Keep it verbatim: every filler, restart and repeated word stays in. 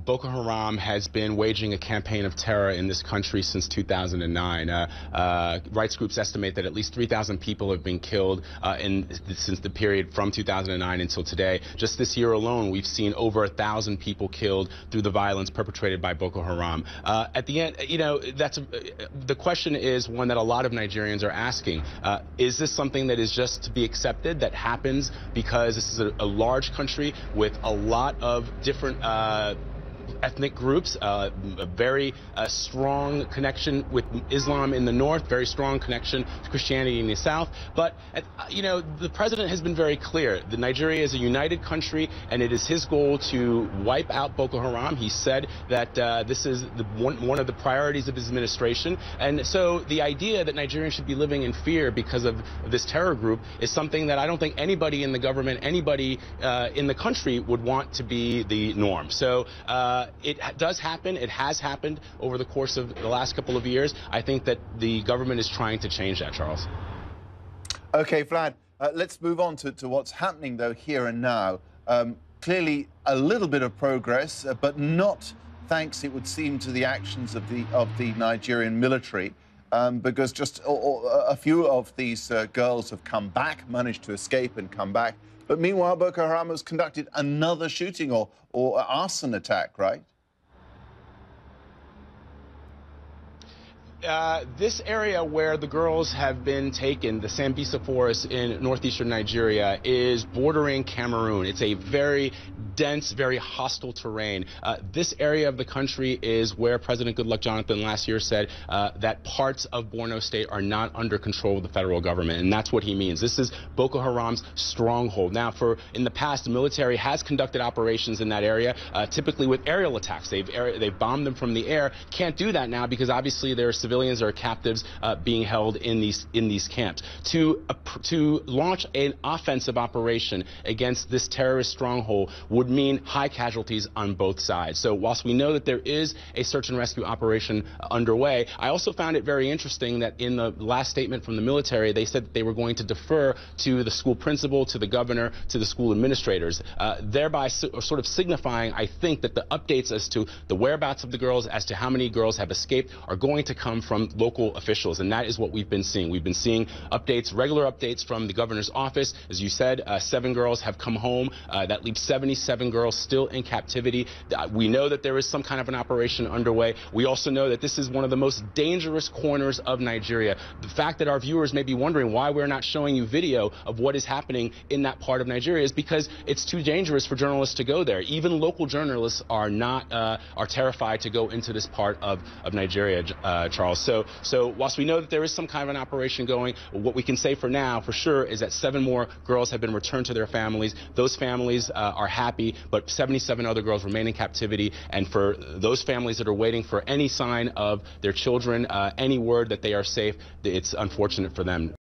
Boko Haram has been waging a campaign of terror in this country since two thousand nine. Uh, uh, rights groups estimate that at least three thousand people have been killed uh, in, since the period from two thousand nine until today. Just this year alone, we've seen over a thousand people killed through the violence perpetrated by Boko Haram. Uh, at the end, you know, that's a, the question is one that a lot of Nigerians are asking. Uh, is this something that is just to be accepted, that happens because this is a, a large country with a lot of different uh, ethnic groups, uh, a very uh, strong connection with Islam in the north, very strong connection to Christianity in the south. But, uh, you know, the president has been very clear. The Nigeria is a united country, and it is his goal to wipe out Boko Haram. He said that uh, this is the one, one of the priorities of his administration. And so the idea that Nigerians should be living in fear because of this terror group is something that I don't think anybody in the government, anybody uh, in the country would want to be the norm. So, uh, it does happen. It has happened over the course of the last couple of years. I think that the government is trying to change that, Charles. OK, Vlad, uh, let's move on to, to what's happening, though, here and now. Um, clearly, a little bit of progress, uh, but not thanks, it would seem, to the actions of the, of the Nigerian military, um, because just a, a few of these uh, girls have come back, managed to escape and come back. But meanwhile, Boko Haram has conducted another shooting or, or arson attack, right? Uh, this area where the girls have been taken, the Sambisa Forest in northeastern Nigeria, is bordering Cameroon. It's a very dense, very hostile terrain. Uh, this area of the country is where President Goodluck Jonathan last year said uh, that parts of Borno State are not under control of the federal government, and that's what he means. This is Boko Haram's stronghold. Now, for in the past, the military has conducted operations in that area, uh, typically with aerial attacks. They've, air, they've bombed them from the air. Can't do that now because obviously there are civilians or captives uh, being held in these in these camps. To uh, to launch an offensive operation against this terrorist stronghold would mean high casualties on both sides. So whilst we know that there is a search and rescue operation uh, underway, I also found it very interesting that in the last statement from the military, they said that they were going to defer to the school principal, to the governor, to the school administrators, uh, thereby so, sort of signifying, I think, that the updates as to the whereabouts of the girls, as to how many girls have escaped, are going to come from local officials, and that is what we've been seeing. We've been seeing updates, regular updates from the governor's office. As you said, uh, seven girls have come home. Uh, that leaves seventy-seven girls still in captivity. Uh, we know that there is some kind of an operation underway. We also know that this is one of the most dangerous corners of Nigeria. The fact that our viewers may be wondering why we're not showing you video of what is happening in that part of Nigeria is because it's too dangerous for journalists to go there. Even local journalists are not uh, are terrified to go into this part of, of Nigeria, uh, Charles. So So whilst we know that there is some kind of an operation going, what we can say for now, for sure, is that seven more girls have been returned to their families. Those families uh, are happy, but seventy-seven other girls remain in captivity. And for those families that are waiting for any sign of their children, uh, any word that they are safe, it's unfortunate for them.